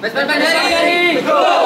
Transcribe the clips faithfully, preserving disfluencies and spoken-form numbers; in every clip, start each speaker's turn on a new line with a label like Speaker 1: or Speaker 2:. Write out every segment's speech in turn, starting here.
Speaker 1: Vespa Mandari.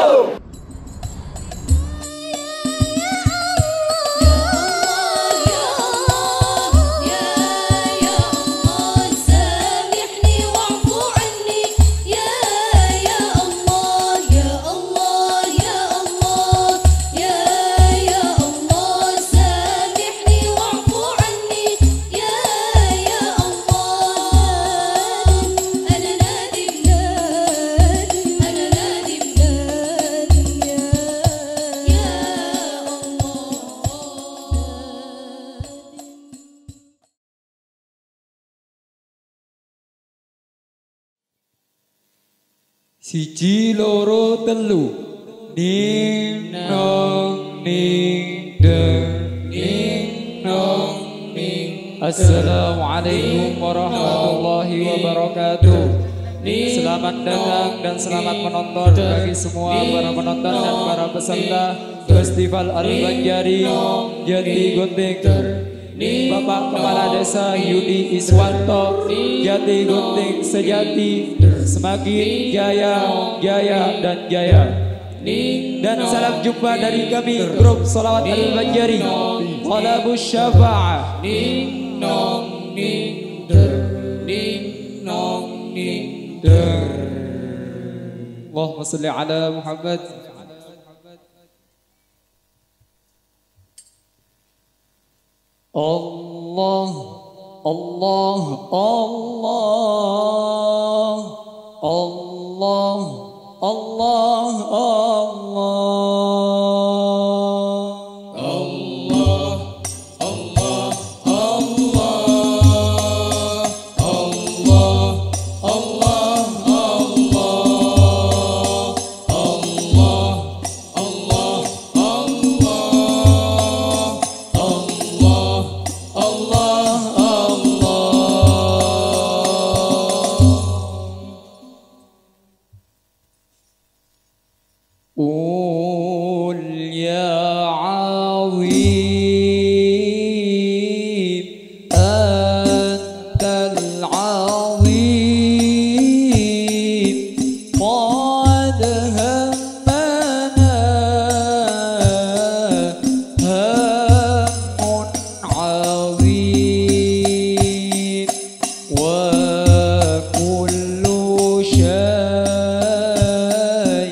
Speaker 2: Siji loro telu ning nong ning deng ning nong ning. Assalamualaikum warahmatullahi wabarakatuh. Selamat datang dan selamat menonton bagi semua para penonton dan para peserta Festival Al-Banjari Jati Gunting. Bapak Kepala Desa Yudi Iswanto, Jati Gunting sejati, semakin jaya, jaya dan jaya. Dan salam jumpa dari kami grup Sholawat Al-Banjari Talabus Syafa'ah. Ning nong ning der, ning nong ning der. Allahumma sholli ala Muhammad. Allah, Allah, Allah, Allah, Allah, Allah, Allah, Allah, Allah, قل يا عظيم أنت العظيم قد همنا هم عظيم وكل شيء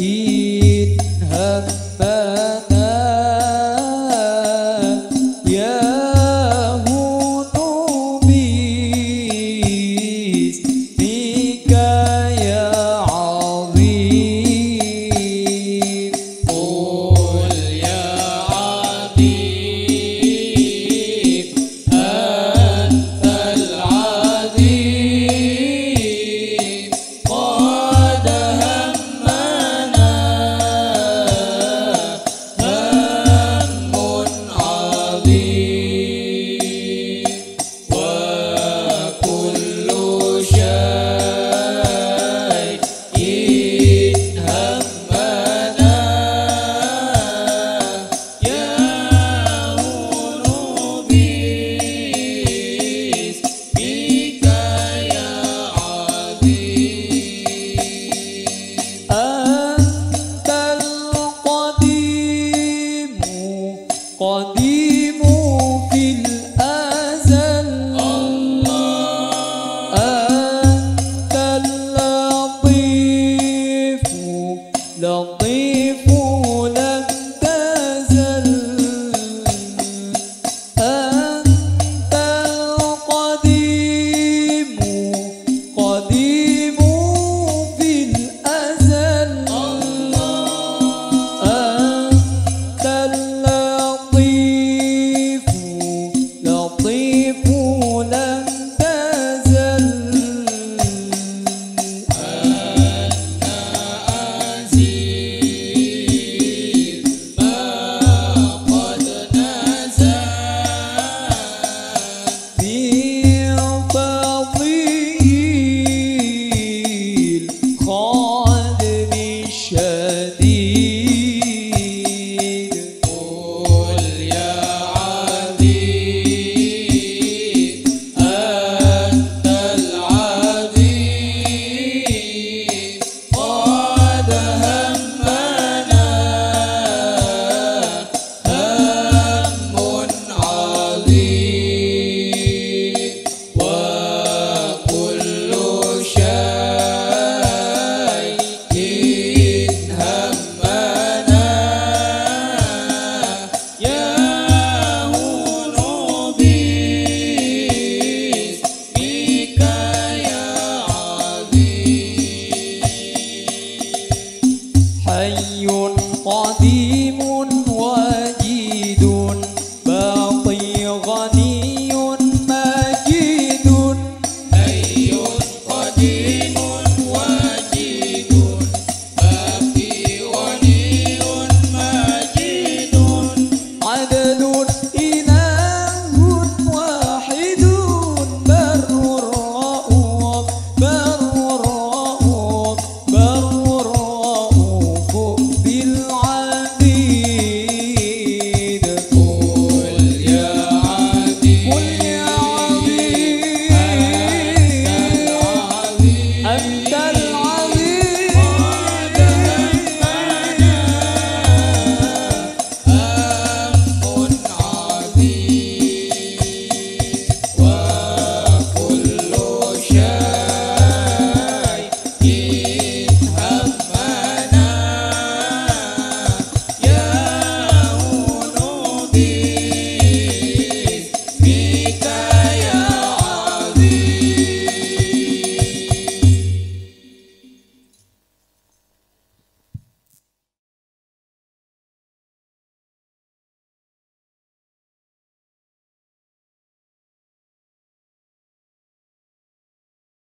Speaker 2: قديم في الأزل أنت اللطيف لطيف لم تزل أنت القديم قديم في الأزل أنت اللطيف لطيف لم تزل أنت عزيز حي قدير